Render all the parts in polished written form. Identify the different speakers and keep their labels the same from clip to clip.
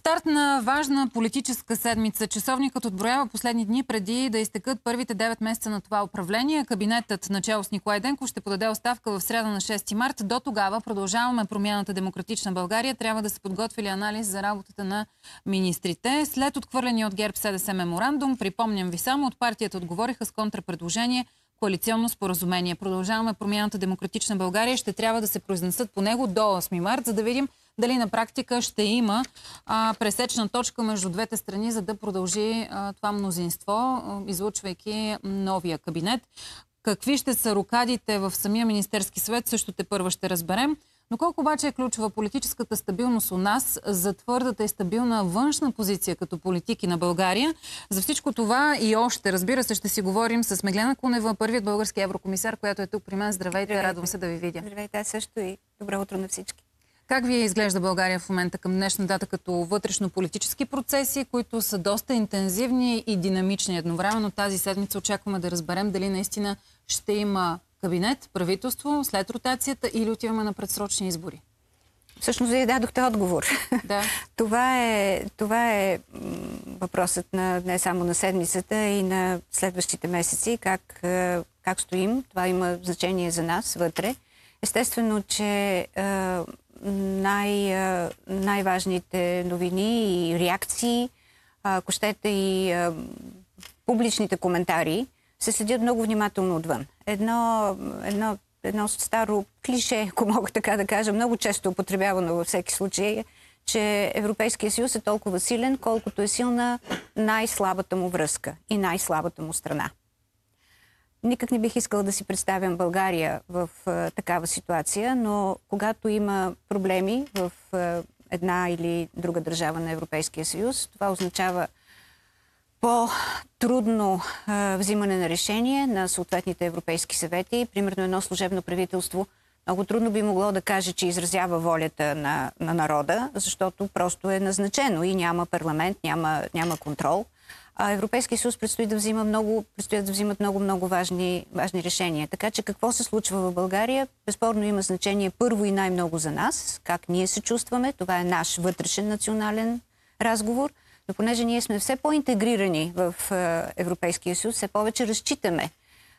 Speaker 1: Старт на важна политическа седмица. Часовникът отброява последни дни преди да изтекат първите 9 месеца на това управление. Кабинетът начело с Николай Денков ще подаде оставка в сряда на 6 март. До тогава продължаваме промяната Демократична България. Трябва да се подготвили анализ за работата на министрите. След отхвърления от ГЕРБ СДС меморандум, припомням ви само, от партията отговориха с контрапредложение коалиционно споразумение. Продължаваме промяната Демократична България. Ще трябва да се произнесат по него до 8 март, за да видим дали на практика ще има пресечна точка между двете страни, за да продължи това мнозинство, излъчвайки новия кабинет. Какви ще са рокадите в самия Министерски съвет, също тепърва ще разберем. Но колко обаче е ключова политическата стабилност у нас за твърдата и стабилна външна позиция като политики на България? За всичко това и още, разбира се, ще си говорим с Меглена Кунева, първият български еврокомисар, която е тук при мен. Здравейте, радвам се да ви видя.
Speaker 2: Здравейте, също и добро утро на всички.
Speaker 1: Как ви изглежда България в момента към днешна дата като вътрешно-политически процеси, които са доста интензивни и динамични едновременно? Тази седмица очакваме да разберем дали наистина ще има кабинет, правителство след ротацията или отиваме на предсрочни избори?
Speaker 2: Всъщност вие дадохте отговор.
Speaker 1: Да.
Speaker 2: Това е въпросът не само на седмицата и на следващите месеци. Как стоим? Това има значение за нас вътре. Естествено, че най-важните новини и реакции, ако щете и публичните коментари, се следят много внимателно отвън. Едно старо клише, ако мога така да кажа, много често употребявано във всеки случай, че Европейския съюз е толкова силен, колкото е силна най-слабата му връзка и най-слабата му страна. Никак не бих искала да си представям България в такава ситуация, но когато има проблеми в една или друга държава на Европейския съюз, това означава по-трудно взимане на решение на съответните европейски съвети. Примерно едно служебно правителство много трудно би могло да каже, че изразява волята на народа, защото просто е назначено и няма парламент, няма контрол. А Европейския съюз предстоят да взимат много важни решения. Така че какво се случва в България? Безспорно има значение първо и най-много за нас, как ние се чувстваме. Това е наш вътрешен национален разговор. Но понеже ние сме все по-интегрирани в Европейския съюз, все повече разчитаме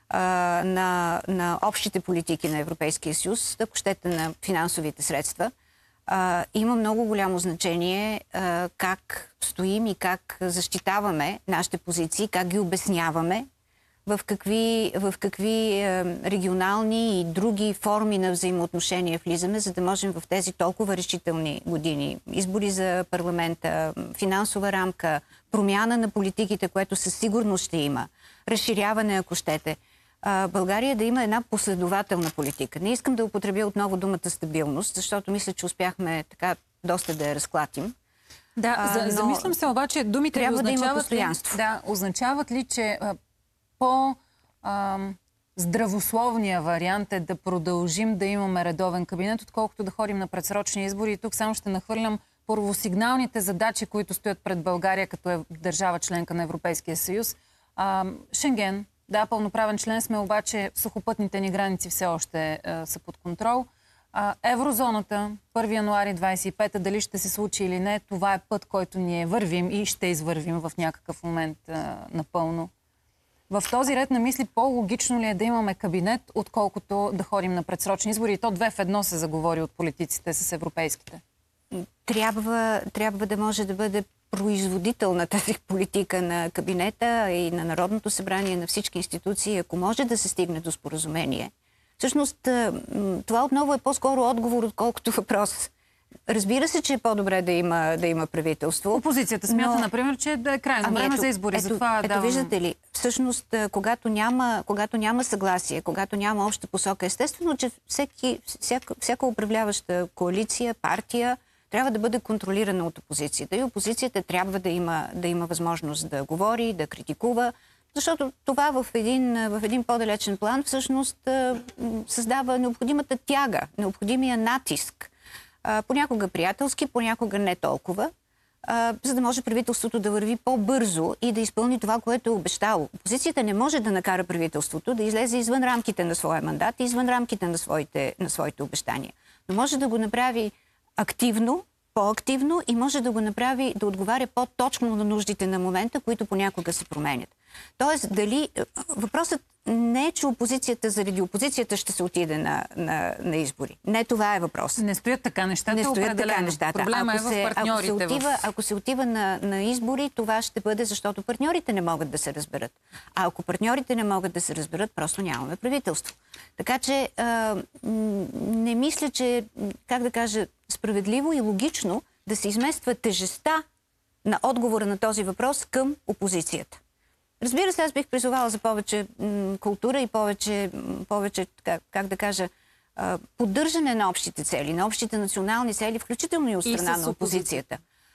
Speaker 2: на общите политики на Европейския съюз, ако щете на финансовите средства, има много голямо значение как стоим и как защитаваме нашите позиции, как ги обясняваме, в какви регионални и други форми на взаимоотношения влизаме, за да можем в тези толкова решителни години. Избори за парламента, финансова рамка, промяна на политиките, което със сигурност ще има, разширяване, ако щете. България да има една последователна политика. Не искам да употребя отново думата стабилност, защото мисля, че успяхме така доста да я разклатим.
Speaker 1: Да, замислям се обаче, думите
Speaker 2: трябва да има
Speaker 1: постоянство. Да, означават ли, че по-здравословния вариант е да продължим да имаме редовен кабинет, отколкото да ходим на предсрочни избори? И тук само ще нахвърлям първосигналните задачи, които стоят пред България като е държава членка на Европейския съюз. Шенген. Да, пълноправен член сме, обаче сухопътните ни граници все още са под контрол. Еврозоната, 1 януари 25-та, дали ще се случи или не, това е път, който ние вървим и ще извървим в някакъв момент напълно. В този ред на мисли по-логично ли е да имаме кабинет, отколкото да ходим на предсрочни избори? И то 2 в 1 се заговори от политиците с европейските.
Speaker 2: Трябва да може да бъде производител на тази политика на кабинета и на Народното събрание, на всички институции, ако може да се стигне до споразумение. Всъщност, това отново е по-скоро отговор, отколкото въпрос. Разбира се, че е по-добре да има правителство.
Speaker 1: Опозицията смята, например, че да е крайно време за избори.
Speaker 2: Ето, виждате ли, всъщност, когато няма съгласие, когато няма обща посока, естествено, че всяка управляваща коалиция, партия, трябва да бъде контролирана от опозицията. И опозицията трябва да има възможност да говори, да критикува, защото това в един по-далечен план всъщност създава необходимата тяга, необходимия натиск. Понякога приятелски, понякога не толкова, за да може правителството да върви по-бързо и да изпълни това, което е обещало. Опозицията не може да накара правителството да излезе извън рамките на своя мандат и извън рамките на своите обещания. Но може да го направи активно, по-активно и може да го направи, да отговаря по-точно на нуждите на момента, които понякога се променят. Тоест, въпросът не е, че опозицията заради опозицията ще се отиде на избори. Не, това е въпросът.
Speaker 1: Не стоят така нещата.
Speaker 2: Не стоят така нещата.
Speaker 1: Проблема е в партньорите.
Speaker 2: Ако се отива на избори, това ще бъде, защото партньорите не могат да се разберат. А ако партньорите не могат да се разберат, просто нямаме правителство. Така че не мисля, че, как да кажа, справедливо и логично да се измества тежестта на отговора на този въпрос към опозицията. Разбира се, аз бих призовала за повече култура и повече, как да кажа, поддържане на общите цели, на общите национални цели, включително и от страна на опозицията.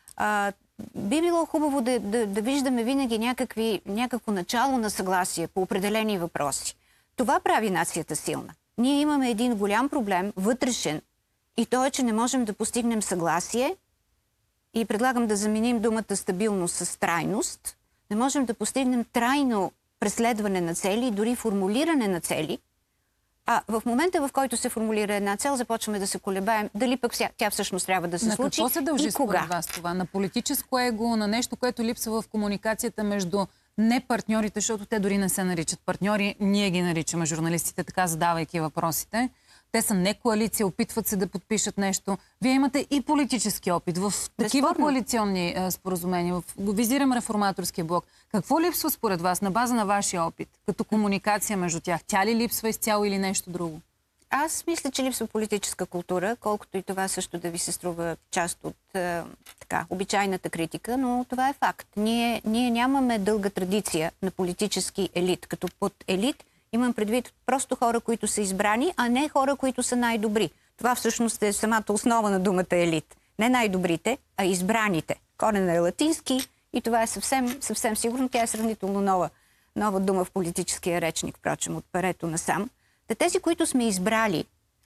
Speaker 2: Би било хубаво да виждаме винаги някакво начало на съгласие по определени въпроси. Това прави нацията силна. Ние имаме един голям проблем, вътрешен, и то е, че не можем да постигнем съгласие, и предлагам да заменим думата стабилност с трайност. Не можем да постигнем трайно преследване на цели, дори формулиране на цели. А в момента, в който се формулира една цел, започваме да се колебаем дали пък тя всъщност трябва да се случи и кога.
Speaker 1: На какво се дължи според вас това? На политическо его, на нещо, което липсва в комуникацията между не партньорите, защото те дори не се наричат партньори. Ние ги наричаме, журналистите, така задавайки въпросите. Те са не коалиция, опитват се да подпишат нещо. Вие имате и политически опит в такива коалиционни споразумения. Визирам реформаторския блок. Какво липсва според вас на база на вашия опит, като комуникация между тях? Тя ли липсва изцяло или нещо друго?
Speaker 2: Аз мисля, че липсва политическа култура, колкото и това също да ви се струва част от обичайната критика, но това е факт. Ние нямаме дълга традиция на политически елит. Като под елит имам предвид просто хора, които са избрани, а не хора, които са най-добри. Това всъщност е самата основа на думата елит. Не най-добрите, а избраните. Коренът е латински и това е съвсем сигурно. Тя е сравнително нова дума в политическия речник, впрочем, от перето насам. Тези, които сме избрали,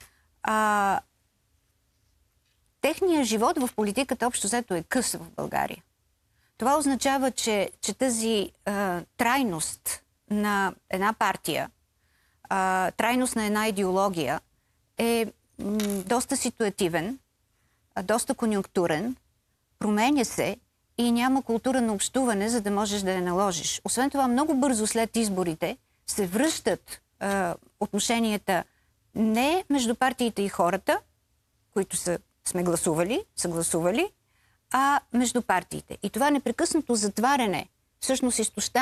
Speaker 2: техният живот в политиката общо взето е къс в България. Това означава, че тази трайност на една партия, трайност на една идеология е доста ситуативен, доста конюнктурен, променя се и няма култура на общуване, за да можеш да я наложиш. Освен това, много бързо след изборите се връщат отношенията не между партиите и хората, които са гласували, а между партиите. И това непрекъснато затваряне всъщност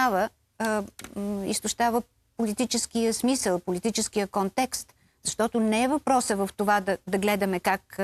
Speaker 2: изтощава политическия смисъл, политическия контекст, защото не е въпроса в това да гледаме как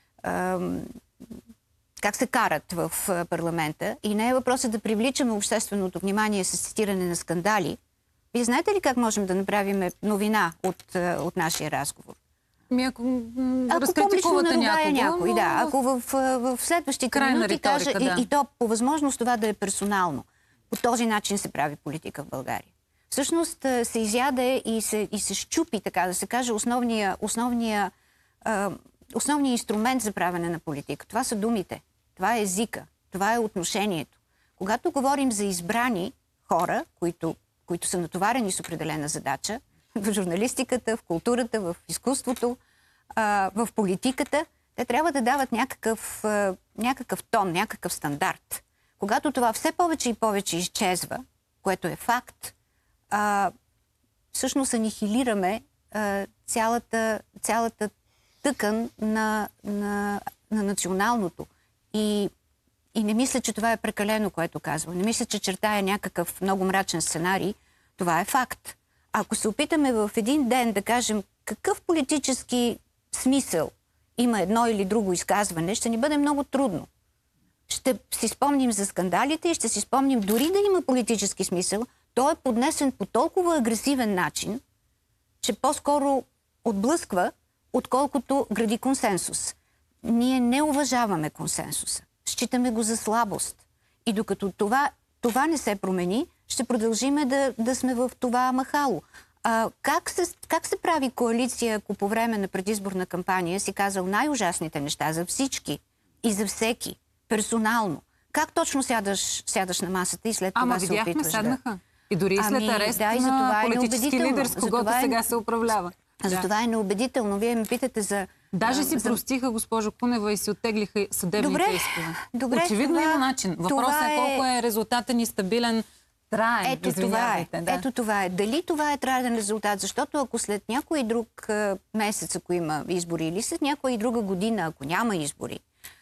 Speaker 2: се карат в парламента и не е въпроса да привличаме общественото внимание с цитиране на скандали. Вие знаете ли как можем да направим новина от нашия разговор?
Speaker 1: Ако публично наругая някой,
Speaker 2: ако в следващите минути каже, и то по възможност това да е персонално. По този начин се прави политика в България. Всъщност се изяде и се щупи, така да се каже, основният инструмент за правене на политика. Това са думите, това е езика, това е отношението. Когато говорим за избрани хора, които са натоварени с определена задача, в журналистиката, в културата, в изкуството, в политиката, те трябва да дават някакъв тон, някакъв стандарт. Когато това все повече и повече изчезва, което е факт, всъщност анихилираме цялата тъкан на националното. И не мисля, че това е прекалено, което казвам. Не мисля, че чертая някакъв много мрачен сценарий. Това е факт. Ако се опитаме в един ден да кажем какъв политически смисъл има едно или друго изказване, ще ни бъде много трудно. Ще си спомним за скандалите и ще си спомним дори да има политически смисъл, той е поднесен по толкова агресивен начин, че по-скоро отблъсква, отколкото гради консенсус. Ние не уважаваме консенсуса. Считаме го за слабост. И докато това не се промени, ще продължиме да сме в това махало. Как се прави коалиция, ако по време на предизборна кампания си казал най-ужасните неща за всички и за всеки, персонално? Как точно сядаш на масата и след това се опитваш
Speaker 1: седнаха. И дори след арест на политически лидер, с когото сега се управлява.
Speaker 2: Затова е неубедително. Вие ме питате
Speaker 1: Даже си простиха, госпожо Кунева, и си оттеглиха съдебните искове.
Speaker 2: Добре,
Speaker 1: очевидно има начин. Въпросът е колко е резултатът ни стабилен, траен.
Speaker 2: Ето това е. Дали това е траен резултат? Защото ако след някой друг месец, ако има избори, или след някоя и друга година, ако няма избори,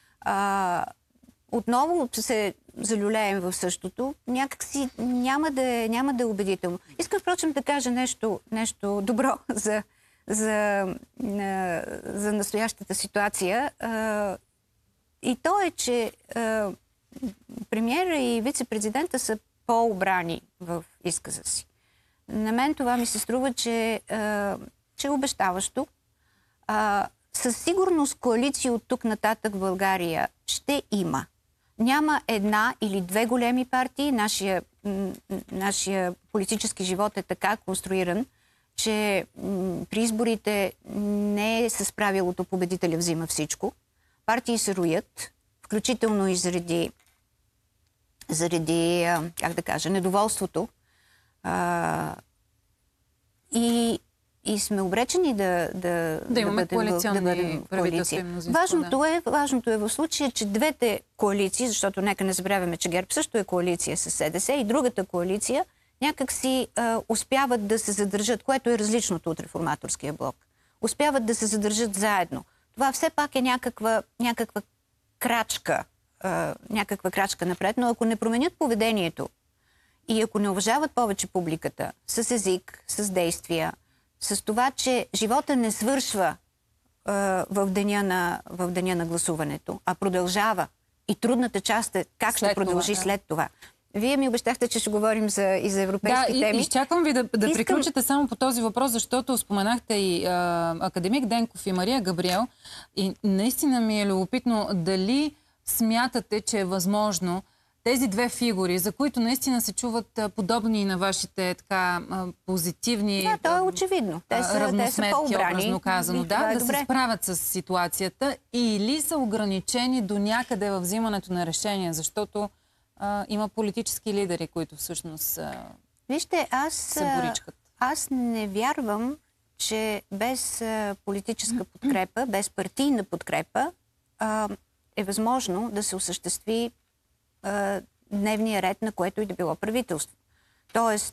Speaker 2: отново се залюлеем в същото, някакси няма да е убедително. Искам, впрочем, да кажа нещо добро за настоящата ситуация. И то е, че премиера и вице-президента са по-обрани в изказа си. На мен това ми се струва, че е обещаващо. Със сигурност коалиции от тук нататък в България ще има. Няма една или две големи партии. Нашия политически живот е така конструиран, че при изборите не е с правилото победителя взима всичко. Партии се роят, включително и заради как да кажа, недоволството. И сме обречени да
Speaker 1: имаме коалиционни правителства.
Speaker 2: Важното е в случая, че двете коалиции, защото нека не забравяме, че ГЕРБ също е коалиция с СДС, и другата коалиция някак си успяват да се задържат, което е различното от реформаторския блок. Успяват да се задържат заедно. Това все пак е някаква крачка напред, но ако не променят поведението и ако не уважават повече публиката с език, с действия, с това, че живота не свършва в деня на гласуването, а продължава. И трудната част е как ще продължи след това. Вие ми обещахте, че ще говорим и за европейски теми.
Speaker 1: И изчаквам ви да приключите само по този въпрос, защото споменахте и академик Денков и Мария Габриел. И наистина ми е любопитно дали смятате, че е възможно тези две фигури, за които наистина се чуват подобни на вашите така позитивни...
Speaker 2: Да, то е очевидно. Те са по-обрани.
Speaker 1: Образно казано, да се справят с ситуацията, или са ограничени до някъде в взимането на решения, защото има политически лидери, които всъщност
Speaker 2: Вижте,
Speaker 1: се боричкат.
Speaker 2: Аз не вярвам, че без политическа подкрепа, без партийна подкрепа е възможно да се осъществи дневния ред, на което и да било правителство. Тоест,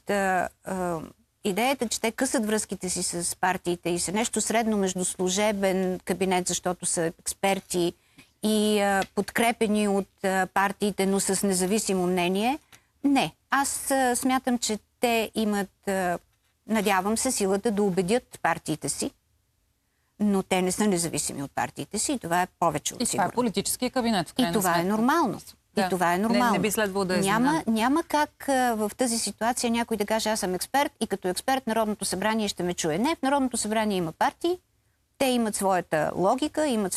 Speaker 2: идеята, че те късат връзките си с партиите и са нещо средно между служебен кабинет, защото са експерти, и подкрепени от партиите, но с независимо мнение, не. Аз смятам, че те имат, надявам се, силата да убедят партиите си, но те не са независими от партиите си и това е повече от сигурно.
Speaker 1: И това е политически кабинет, в крайна
Speaker 2: сметка. И това е нормално.
Speaker 1: Да.
Speaker 2: И това е нормално.
Speaker 1: Не би следвало да е
Speaker 2: няма как в тази ситуация някой да каже, аз съм експерт и като експерт Народното събрание ще ме чуе. Не, в Народното събрание има партии, те имат своята логика, имат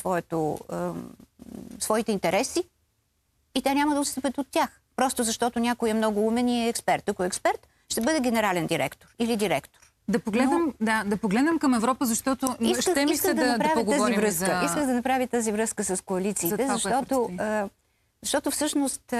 Speaker 2: своите интереси и те няма да отстъпят от тях. Просто защото някой е много умен и е експерт. Ако е експерт, ще бъде генерален директор или директор.
Speaker 1: Да погледнем към Европа, защото ще ми се да поговорим
Speaker 2: Исках да направя тази връзка с коалициите, защото всъщност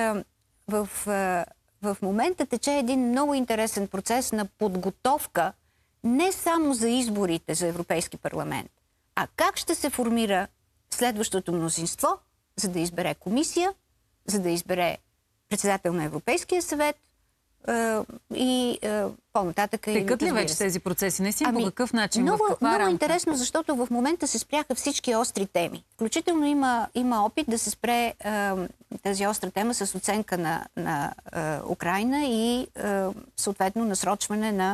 Speaker 2: в момента тече един много интересен процес на подготовка не само за изборите за Европейски парламент, а как ще се формира следващото мнозинство, за да избере комисия, за да избере председател на Европейския съвет и по-нататък.
Speaker 1: Текат ли вече тези процеси? Наистина по какъв начин?
Speaker 2: Много,
Speaker 1: в каква рамка?
Speaker 2: Много интересно, защото в момента се спряха всички остри теми. Включително има опит да се спре тази остра тема с оценка на Украйна и съответно насрочване на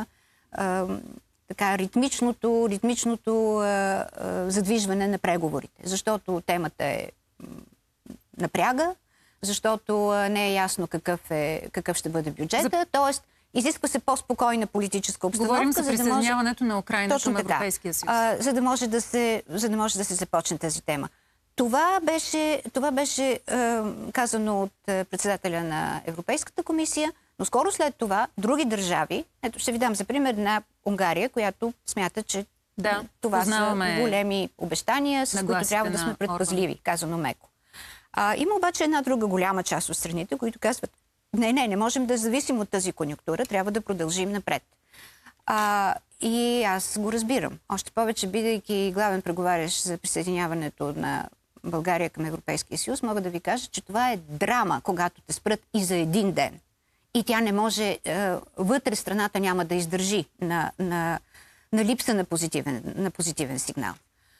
Speaker 2: ритмичното задвижване на преговорите. Защото темата е напряга, защото не е ясно какъв ще бъде бюджета. Тоест, изисква се по-спокойна политическа обстановка.
Speaker 1: Говорим за присъединяването на Украйна към Европейския съюз.
Speaker 2: За да може да се започне тази тема. Това беше казано от председателя на Европейската комисия, но скоро след това други държави, ето ще ви дам за пример на Унгария, която смята, че това са големи обещания, с които трябва да сме предпазливи, казано меко. Има обаче една друга голяма част от страните, които казват, не можем да зависим от тази конюнктура, трябва да продължим напред. И аз го разбирам. Още повече, бидейки главен преговарящ за присъединяването на България към Европейския съюз, мога да ви кажа, че това е драма, когато те спрат и за един ден. И тя не може, вътре страната няма да издържи на липса на позитивен сигнал.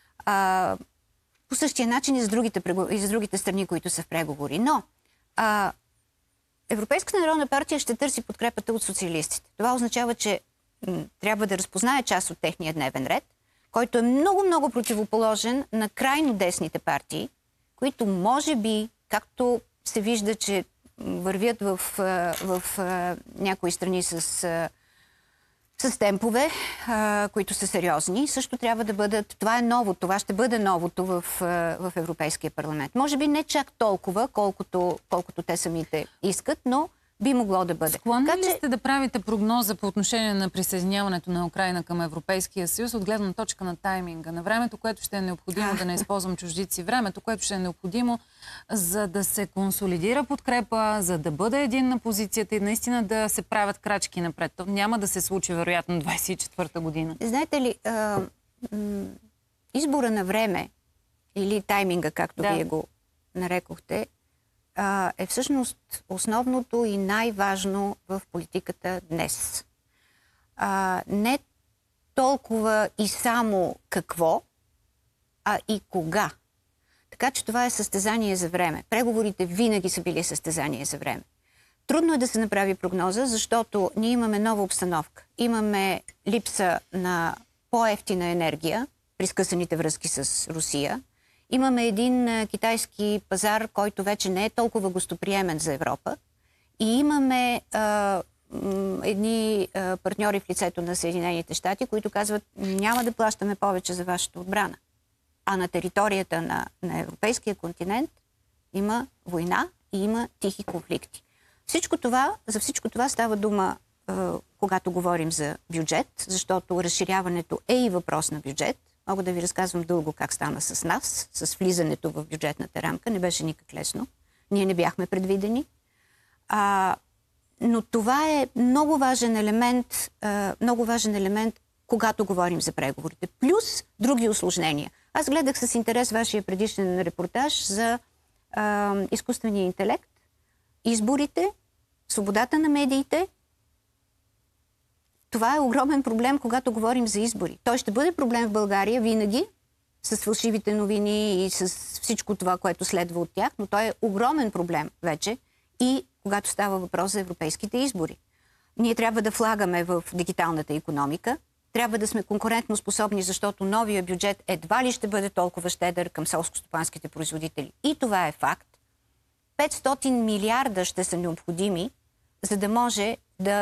Speaker 2: По същия начин и за другите страни, които са в преговори. Но Европейската народна партия ще търси подкрепата от социалистите. Това означава, че трябва да разпознае част от техния дневен ред, който е много противоположен на крайно десните партии, които може би, както се вижда, че вървят в някои страни с темпове, които са сериозни, също трябва да бъдат... Това е ново, това ще бъде новото в Европейския парламент. Може би не чак толкова, колкото те самите искат, но би могло да бъде.
Speaker 1: Склонни ли сте да правите прогноза по отношение на присъединяването на Украйна към Европейския съюз от гледна точка на тайминга, на времето, което ще е необходимо, да не използвам чуждици, времето, което ще е необходимо, за да се консолидира подкрепа, за да бъде единна позицията и наистина да се правят крачки напред? То няма да се случи, вероятно, 24-та година.
Speaker 2: Знаете ли, избора на време или тайминга, както вие го нарекохте, е всъщност основното и най-важно в политиката днес. Не толкова и само какво, а и кога. Така че това е състезание за време. Преговорите винаги са били състезание за време. Трудно е да се направи прогноза, защото ние имаме нова обстановка. Имаме липса на по-евтина енергия при скъсаните връзки с Русия. Имаме един китайски пазар, който вече не е толкова гостоприемен за Европа. И имаме едни партньори в лицето на Съединените щати, които казват, няма да плащаме повече за вашата отбрана. А на територията на европейския континент има война и има тихи конфликти. За всичко това става дума, когато говорим за бюджет, защото разширяването е и въпрос на бюджет. Мога да ви разказвам дълго как стана с нас, с влизането в бюджетната рамка. Не беше никак лесно. Ние не бяхме предвидени. Но това е много важен елемент, когато говорим за преговорите. Плюс други усложнения. Аз гледах с интерес вашия предишен репортаж за изкуствения интелект, изборите, свободата на медиите. Това е огромен проблем, когато говорим за избори. Той ще бъде проблем в България винаги, с фалшивите новини и с всичко това, което следва от тях, но той е огромен проблем вече и когато става въпрос за европейските избори. Ние трябва да влагаме в дигиталната икономика, трябва да сме конкурентно способни, защото новия бюджет едва ли ще бъде толкова щедър към селскостопанските производители. И това е факт. 500 милиарда ще са необходими, за да може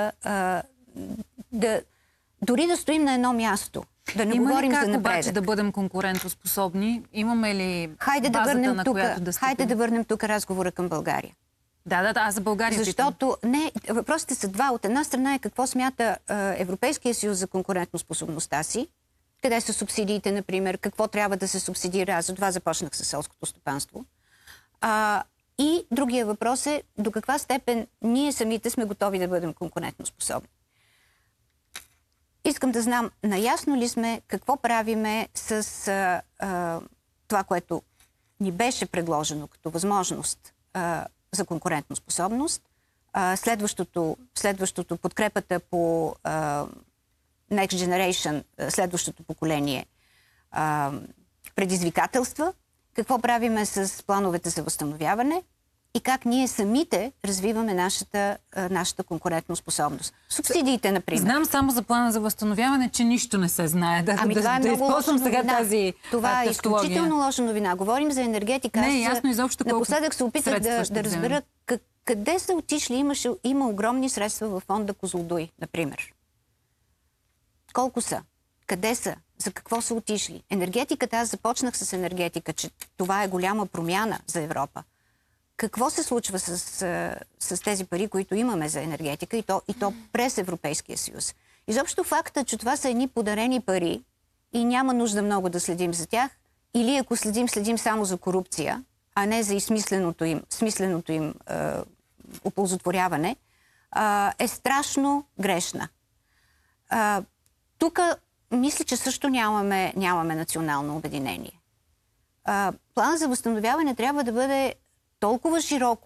Speaker 2: дори да стоим на едно място, да не говорим за напредък.
Speaker 1: Има ли как обаче да бъдем конкурентоспособни? Имаме ли базата, на която да стъпим?
Speaker 2: Хайде да върнем тук разговора към България.
Speaker 1: Да, аз за България
Speaker 2: Защото въпросите са два. От една страна е какво смята Европейския съюз за конкурентоспособността си, къде са субсидиите, например, какво трябва да се субсидира. Аз за това започнах със селското стопанство. И другия въпрос е до каква степен ние самите сме готови да бъдем конкурентоспособни. Искам да знам, наясно ли сме какво правиме с това, което ни беше предложено като възможност за конкурентоспособност. Следващото подкрепата по Next Generation, следващото поколение предизвикателства. Какво правиме с плановете за възстановяване и как ние самите развиваме нашата конкурентоспособност. Субсидиите, например.
Speaker 1: Знам само за плана за възстановяване, че нищо не се знае.
Speaker 2: Това е много лоша новина. Това е изключително лоша новина. Говорим за енергетика.
Speaker 1: Не е ясно изобщо колко
Speaker 2: напоследък се опитах да разбера къде са отишли. Има огромни средства във фонда Козлодуй, например. Колко са? Къде са? За какво са отишли? Енергетиката, аз започнах с енергетика, че това е голяма промяна за Европа. Какво се случва с тези пари, които имаме за енергетика и то през Европейския съюз? Изобщо факта, че това са едни подарени пари и няма нужда много да следим за тях, или ако следим само за корупция, а не за смисленото им оползотворяване, е страшно грешна. тук мисля, че също нямаме национално обединение. План за възстановяване трябва да бъде толкова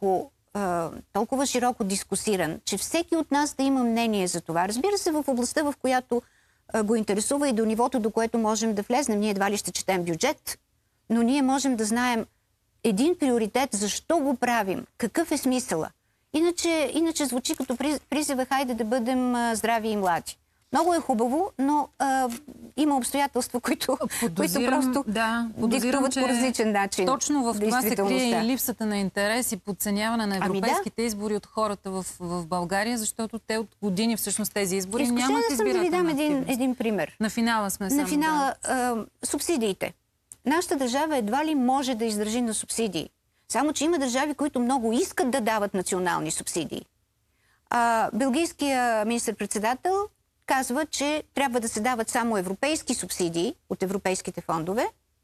Speaker 2: широко дискусиран, че всеки от нас да има мнение за това. Разбира се, в областта, в която го интересува и до нивото, до което можем да влезнем. Ние едва ли ще четем бюджет, но ние можем да знаем един приоритет, защо го правим, какъв е смисъла. Иначе звучи като призива, хайде да бъдем здрави и млади. Много е хубаво, но има обстоятелства, които просто диктуват по различен начин.
Speaker 1: Точно в това се крие и липсата на интерес и подценяване на европейските избори от хората в България, защото те от години всъщност тези избори нямат избирателна
Speaker 2: активност. Да ви дам един пример.
Speaker 1: На финала сме само.
Speaker 2: На финала субсидиите. Нашата държава едва ли може да издържи на субсидии. Само че има държави, които много искат да дават национални субсидии. Белгийският министър-председател казва, че трябва да се дават само европейски субсидии от европейските фондове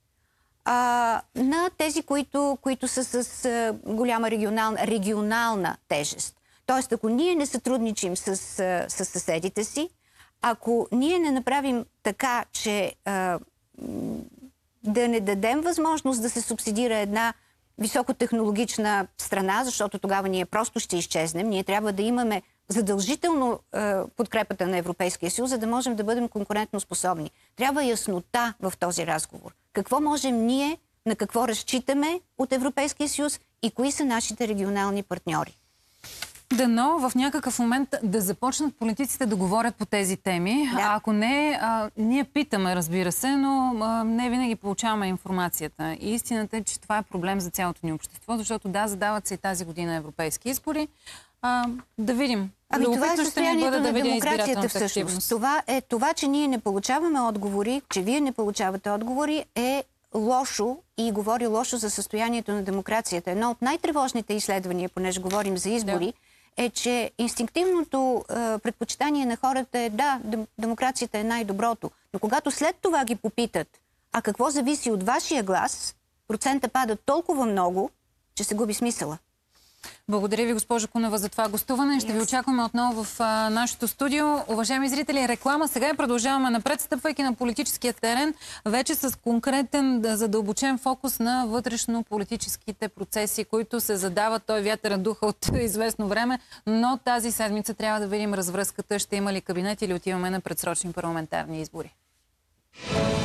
Speaker 2: на тези, които са с голяма регионална тежест. Тоест, ако ние не сътрудничим с съседите си, ако ние не направим така, че да не дадем възможност да се субсидира една високотехнологична страна, защото тогава ние просто ще изчезнем. Ние трябва да имаме задължително подкрепата на Европейския съюз, за да можем да бъдем конкурентно способни. Трябва яснота в този разговор. Какво можем ние, на какво разчитаме от Европейския съюз и кои са нашите регионални партньори.
Speaker 1: Дано в някакъв момент да започнат политиците да говорят по тези теми. Да. Ако не, ние питаме, разбира се, но не винаги получаваме информацията. И истината е, че това е проблем за цялото ни общество, защото задават се и тази година европейски избори. Да видим.
Speaker 2: Това е състоянието на демокрацията всъщност. Това, че ние не получаваме отговори, че вие не получавате отговори, е лошо и говори лошо за състоянието на демокрацията. Едно от най-тревожните изследвания, понеже говорим за избори, е, че инстинктивното предпочитание на хората е демокрацията е най-доброто. Но когато след това ги попитат, а какво зависи от вашия глас, процента пада толкова много, че се губи смисъла.
Speaker 1: Благодаря ви, госпожо Кунева, за това гостуване. Ще ви очакваме отново в нашото студио. Уважаеми зрители, реклама. Сега продължаваме напред, стъпвайки на политическия терен, вече с конкретен, задълбочен фокус на вътрешно-политическите процеси, които се задават. Той вятърен духа от известно време, но тази седмица трябва да видим развръзката. Ще има ли кабинет или отиваме на предсрочни парламентарни избори?